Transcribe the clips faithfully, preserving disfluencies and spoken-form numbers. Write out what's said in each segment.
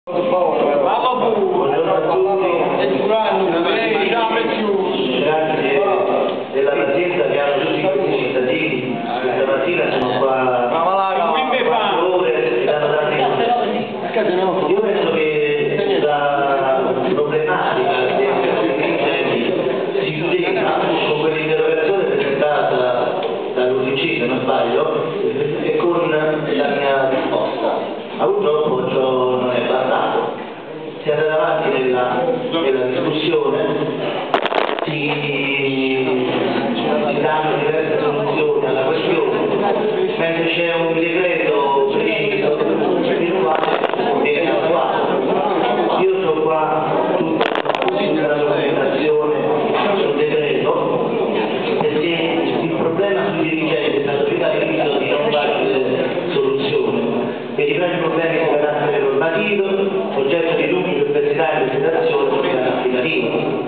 Grazie della pazienza che hanno tutti questi cittadini. Questa mattina sono qua quattro ore e danno tanti consigli. Io penso che la problematica dei dirigenti si spiega con quell'interrogazione presentata dall'U D C, se non sbaglio, e con la mia risposta. Ma purtroppo ciò non è bastato. Si è andato avanti nella, nella discussione, si, si danno diverse soluzioni alla questione, mentre c'è un decreto preciso il quale viene attuato. Io sto qua tutta la documentazione sul decreto, perché il problema sui dirigenti è stato fin dall'inizio di non facile soluzione, e i vari problemi di carattere normativo, oggetto di dubbi, perplessità e presentazione sul piano applicativo.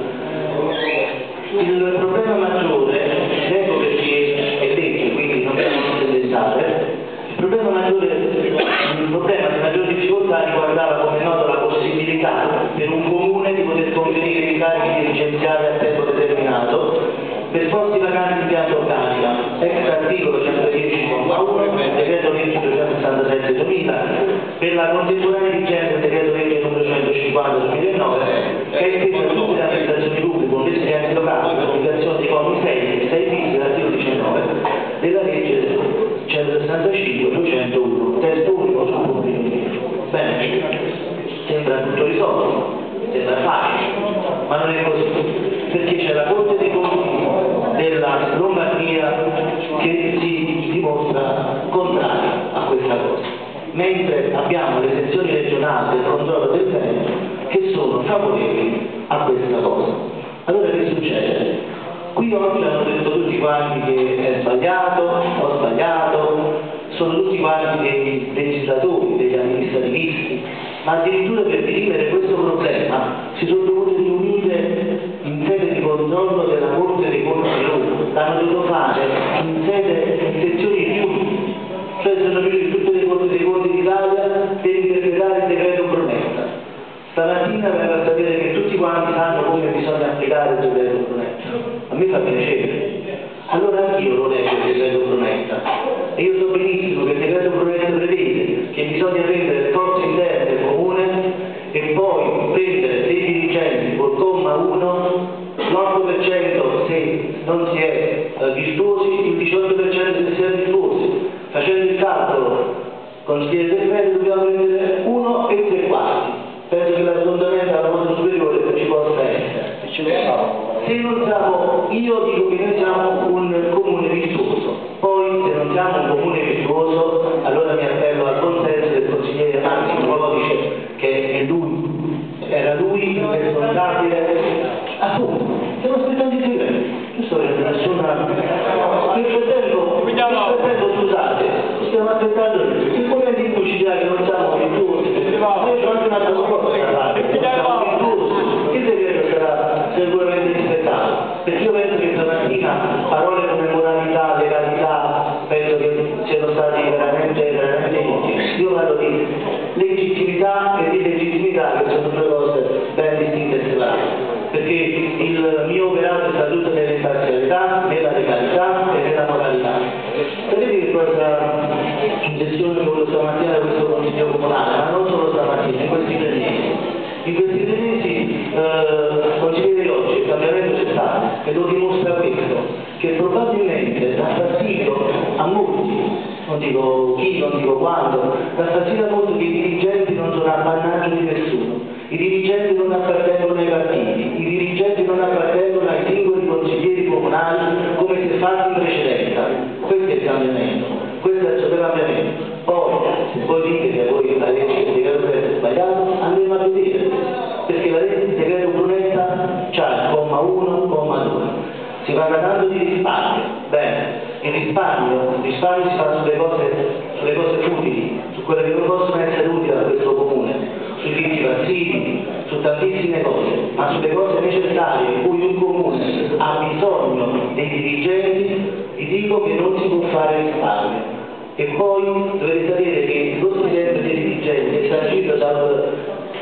Il problema maggiore, ecco perché è legge, quindi non dobbiamo pensare, il problema maggiore, il problema di maggior difficoltà riguardava, come è noto, la possibilità per un comune di poter conferire incarichi dirigenziali a tempo determinato per posti vacanti in pianta organica, ex articolo centodieci comma uno del decreto legge duecentosessantasette duemila, per la contemporanea vigenza del decreto legge numero centocinquanta duemilanove, che è esteso a tutte le amministrazioni pubbliche, compresi gli enti locali, per l'applicazione dei commi sei e sei bis dell'articolo diciannove della legge centosessantacinque duecentouno, testo unico sul pubblico impiego. Bene, sembra tutto risolto, sembra facile, ma non è così, perché c'è la Corte dei Conti della Lombardia che si dimostra contraria a questa cosa, mentre abbiamo le sezioni regionali del controllo del Veneto che sono favorevoli a questa cosa. Allora che succede? Qui oggi hanno detto tutti quanti che è sbagliato, ho sbagliato, sono tutti quanti dei legislatori, degli amministrativisti, ma addirittura per dirimere questo problema si sono dovuti riunire in sede di controllo della Corte dei Conti di Roma, l'hanno dovuto fare in sede in sezioni riunite, cioè sono riuniti tutte le Corti dei Conti d'Italia per interpretare il decreto Brunetta. Stamattina vengo a sapere che tutti quanti sanno come bisogna applicare il decreto Brunetta. A me fa piacere. Allora anch'io lo leggo il decreto Brunetta e io so benissimo che il decreto Brunetta prevede che bisogna prendere le forze interne del comune e poi prendere dei dirigenti col comma uno, l'otto per cento se non si è eh, virtuosi, il diciotto per cento se si è virtuosi. Facendo il calcolo, consigliere del Veneto, dobbiamo prendere uno e tre quarti. Penso che l'assondamento alla voce superiore ci possa essere. Se non siamo, io dico che noi siamo un comune virtuoso, poi se non siamo un comune virtuoso, allora mi appello al consenso del consigliere Massimo Codice, che è lui, era lui il responsabile. Appunto, stiamo aspettando i segreti. Io sto vedendo nessuna. Nel frattempo, nel frattempo, scusate, stiamo aspettando il momento in cui ci dirà che non siamo virtuosi. Io c'ho anche un'altra cosa da fare. Siamo virtuosi. Il decreto sarà sicuramente rispettato. Perché io penso che stamattina parole come moralità, legalità, penso che siano stati veramente, veramente inutili. Io parlo di legittimità e di legittimità, che sono due cose ben distinte e separate. Perché il mio operato è stato nell'imparzialità, nella legalità e nella moralità. Sapete che cosa in sessione che ho avuto stamattina da questo consiglio comunale, ma non solo stamattina, in questi tre mesi. In questi tre mesi, eh, consigliere oggi, il cambiamento c'è stato e lo dimostra questo, che probabilmente dà fastidio a molti, non dico chi, non dico quando, dà fastidio a molti che i dirigenti non sono appannaggio di nessuno, i dirigenti non appartengono ai partiti, i dirigenti non appartengono ai singoli consiglieri comunali come si è fatto in precedenza. Questo è il cambiamento, questo è il suo cambiamento. Poi, se voi dite che voi la legge del decreto è sbagliato, andremo a vedere, perché la legge del decreto Brunetta c'ha il comma uno, comma due. Si parla tanto di risparmio, bene, il risparmio, il risparmio si fa sulle cose, sulle cose utili, su quelle che non possono essere utili a questo comune, sui fitti passivi, su tantissime cose, ma sulle cose necessarie in cui un comune ha bisogno dei dirigenti, vi dico che non si può fare risparmio. E poi dovete sapere che lo stipendio dei dirigenti è sancito dal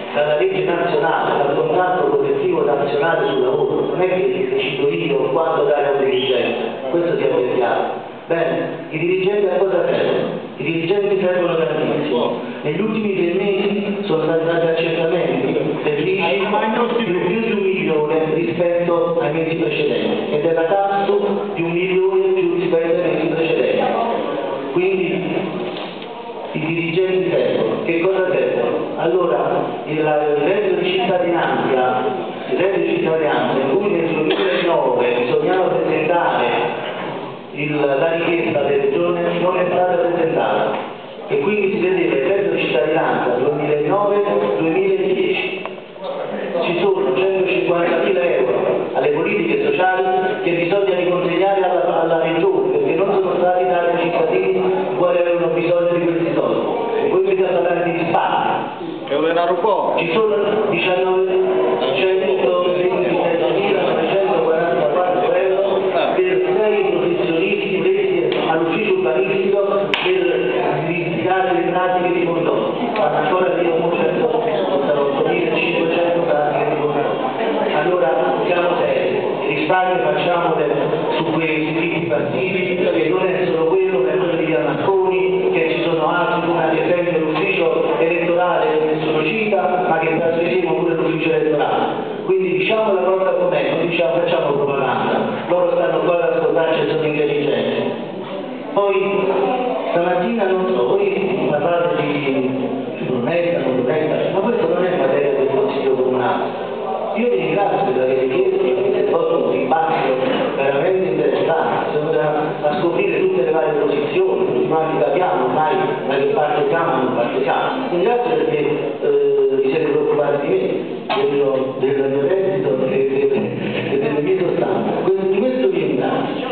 legge nazionale, dal contratto collettivo nazionale sul lavoro, non è che decido io quando dare a un dirigente, questo sia ben chiaro. Bene, i dirigenti a cosa servono? I dirigenti servono tantissimo. Negli ultimi tre mesi sono stati dati accertamenti per l'I C I di più di un milione rispetto ai mesi precedenti e della Tasso di un milione più rispetto ai mesi precedenti. Quindi i dirigenti servono. Che cosa servono? Allora, il, il reddito di cittadinanza, il reddito di cittadinanza in cui nel duemilanove bisognava presentare il, la richiesta alle regioni non è stata presentata e quindi si vedeva il reddito di cittadinanza duemilanove duemiladieci. Ci sono centocinquantamila euro alle politiche sociali che bisogna riconsegnare alla, alla regione perché non sono stati dati ai cittadini quali avevano bisogno di questi soldi. E poi bisogna parlare di risparmio. È un denaro poco. Ci sono diciannovecentoquarantaquattro euro per sei professionisti presi all'ufficio urbanistico per verificare le pratiche di condono. Ancora io ottomilacinquecento pratiche di condono. Allora siamo seri, il risparmio facciamo su quei diritti passivi che non è solo quello, è quello di Via Marconi, che ci sono altri come ad esempio l'ufficio elettorale che nessuno cita, ma che trasferiremo pure l'ufficio elettorale. Quindi diciamo la cosa com'è, non diciamo, facciamo propaganda, loro stanno qua ad ascoltarci e sono intelligenti. Poi stamattina non so, voi parlate di Brunetta, non Brunetta, ma questo non è materia del Consiglio Comunale. Io vi ringrazio per aver chiesto che avete fatto un dibattito veramente interessante, sono a scoprire tutte le varie posizioni, tutti quanti capiamo ormai da che parte siamo e non parte siamo. Ringrazio perché eh, vi siete preoccupati di me, del, del mio reddito e delle mie sostanze. Di questo vi ringrazio.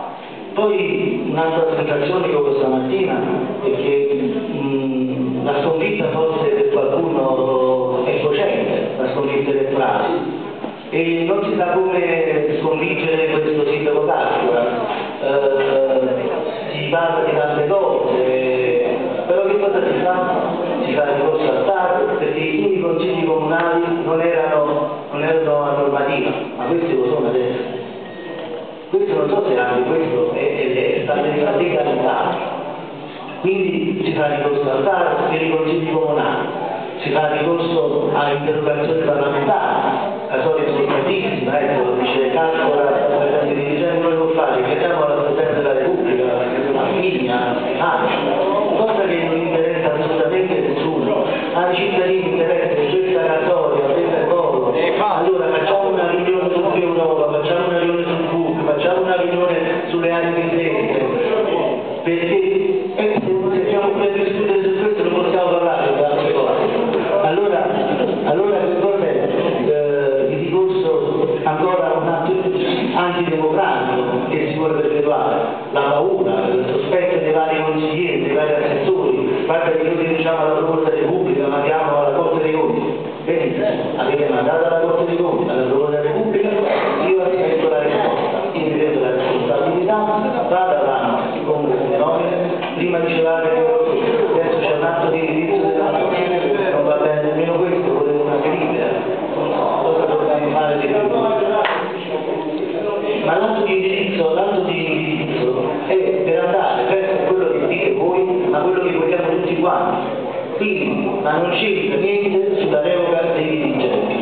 Poi un'altra spiegazione che ho questa mattina è che mh, la sconfitta forse per qualcuno è cocente, la sconfitta elettorale, e non si sa come sconfiggere questo sindaco Castora. Eh, si parla di tante cose, però che cosa si fa? Si fa ricorso al T A R perché i primi consigli comunali non erano, non erano a normativa, ma questi lo sono adesso. Questo non so se anche questo è, è, è stato di radicalità. Quindi si fa ricorso al T A R per i consigli comunali, si fa ricorso a interrogazioni parlamentari, la solita importantissima, ecco, dice Castora, la dirigente non lo fa, chiediamo alla Presidente della Repubblica, a Figlia, a cosa che non interessa assolutamente nessuno, ai cittadini interessa questa ratoria, questa cosa. Allora facciamo una riunione su Europa, facciamo una riunione sul P U C, facciamo una riunione sulle aree inglesi, perché eh, se siamo qui a discutere su questo non possiamo parlare di altre cose. Allora, allora che cosa è? Eh, il ricorso ancora a un atto antidemocratico che si vuole perpetuare, la paura, il sospetto dei vari consiglieri, dei vari assessori, guarda che noi diciamo alla Procura della Repubblica, mandiamo alla Corte dei Conti. Benissimo, avete mandato alla Corte dei Conti, alla Procura della Repubblica, io aspetto la risposta, io mi prendo la responsabilità, vado avanti con queste nomine, prima dicevate che adesso c'è un atto di indirizzo della Corte, non va bene nemmeno questo, volete una delibera, cosa dobbiamo fare di più? Ma l'atto di indirizzo, l'atto di indirizzo è per andare verso quello che dite voi, ma quello che vogliamo tutti quanti. Quindi, ma non c'entra niente sulla revoca dei dirigenti.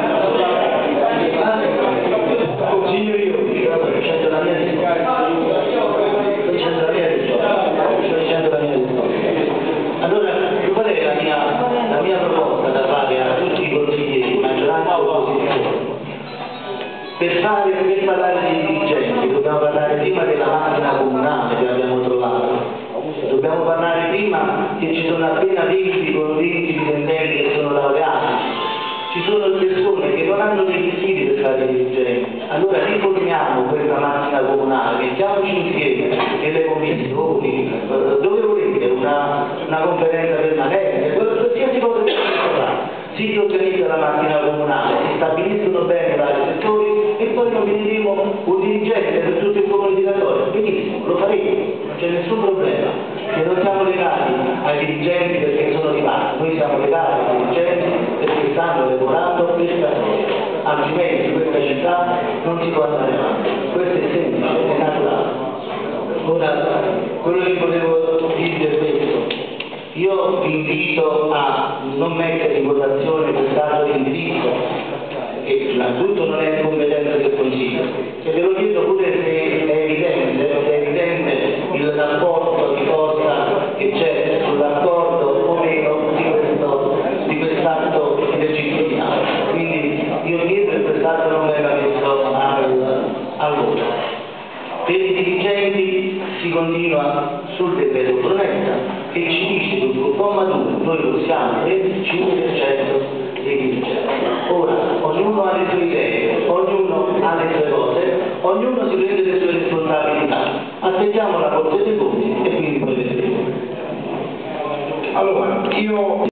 Consiglio io, sto dicendo la mia risposta. Sto dicendo la mia risposta. Sto dicendo la mia risposta. Allora, qual è la mia, la mia proposta da fare a tutti i consiglieri, maggioranza e opposizione? Per fare, per parlare dei dirigenti, dobbiamo parlare prima della macchina comunale che abbiamo trovato. Dobbiamo parlare prima che ci sono appena venti con venti dipendenti che sono laureati. Ci sono persone che non hanno dei requisiti per fare dirigenti. Allora riformiamo questa macchina comunale, mettiamoci insieme nelle commissioni, dove volete, una, una conferenza permanente, qualsiasi cosa che fare. Si organizza la macchina comunale, si stabiliscono bene i vari settori e poi nomineremo un dirigente per tutto il comune di Ratoria. Benissimo, lo faremo, non c'è nessun problema. Che non siamo legati ai dirigenti perché sono di parte, noi siamo legati ai dirigenti perché stanno stanno elaborando questa cosa, altrimenti questa città non si può andare avanti. Questo è semplice, è naturale. Ora, quello che volevo dire è questo. Io vi invito a non mettere in votazione quest'atto di indirizzo, che innanzitutto non è competenza del Consiglio, e ve lo chiedo pure se è evidente, se è evidente il rapporto di forza che c'è sull'accordo o meno di questo di quest'atto di legittimità. Quindi io chiedo che quest'atto non venga messo al, al voto. Per i dirigenti si continua sul decreto promessa che ci dice che sul comma due noi possiamo il venticinque per cento dei dirigenti. Ora, ognuno ha le sue idee, ognuno ha le sue cose, ognuno si prende le sue responsabilità. Aspettiamo la Corte dei Conti e quindi poi vedremo. Allora, io